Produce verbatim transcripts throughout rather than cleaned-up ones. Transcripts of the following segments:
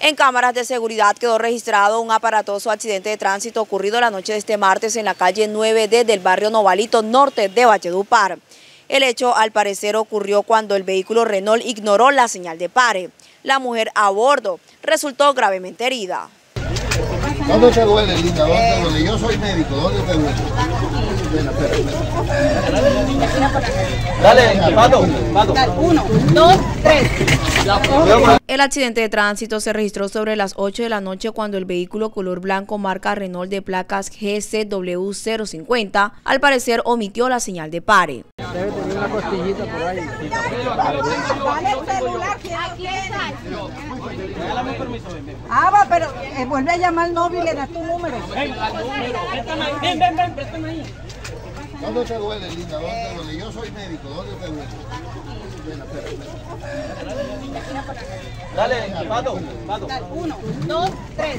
En cámaras de seguridad quedó registrado un aparatoso accidente de tránsito ocurrido la noche de este martes en la calle nueve D del barrio Novalito Norte de Valledupar. El hecho, al parecer, ocurrió cuando el vehículo Renault ignoró la señal de pare. La mujer a bordo resultó gravemente herida. ¿Dónde te duele, linda? ¿Dónde te duele? Yo soy médico. ¿Dónde te duele? Ven, espera, espera. Dale, Pato, Pato. Uno, dos, tres. El accidente de tránsito se registró sobre las ocho de la noche cuando el vehículo color blanco marca Renault de placas G C W cero cincuenta al parecer omitió la señal de pare. Debe tener una costillita por ahí. Dale el celular, aquí está. Ah, va, pero eh, vuelve a llamar al móvil y le das tu número. Ven, ven, ven, ven, préstame ahí. ¿Dónde te duele, linda? ¿Dónde te duele? Yo soy médico. ¿Dónde te duele? Ven, espera, espera. Dale, Pato, Pato. Uno, dos, tres.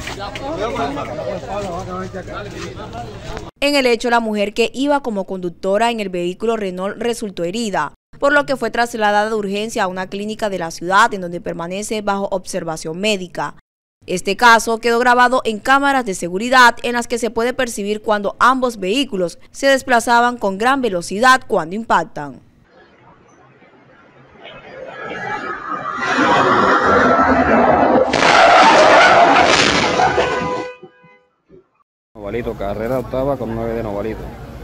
En el hecho, la mujer que iba como conductora en el vehículo Renault resultó herida, por lo que fue trasladada de urgencia a una clínica de la ciudad en donde permanece bajo observación médica. Este caso quedó grabado en cámaras de seguridad en las que se puede percibir cuando ambos vehículos se desplazaban con gran velocidad cuando impactan. Novalito, carrera octava con nueve de Novalito.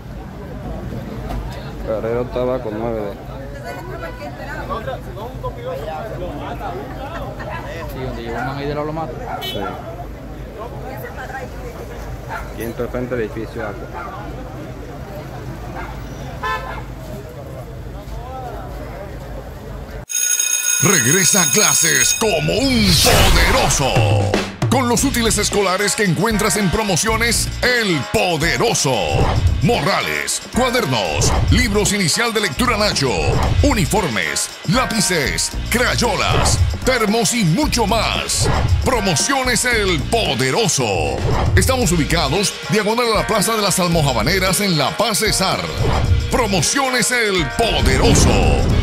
Carrera octava con nueve de. Sí, donde llegó un Hidro lo mata. Sí. Quinto frente del edificio Aqua. Regresa a clases como un poderoso. Con los útiles escolares que encuentras en Promociones El Poderoso. Morrales, cuadernos, libros inicial de lectura Nacho, uniformes, lápices, crayolas, termos y mucho más. Promociones El Poderoso. Estamos ubicados diagonal a la Plaza de las Almojabaneras en La Paz Cesar. Promociones El Poderoso.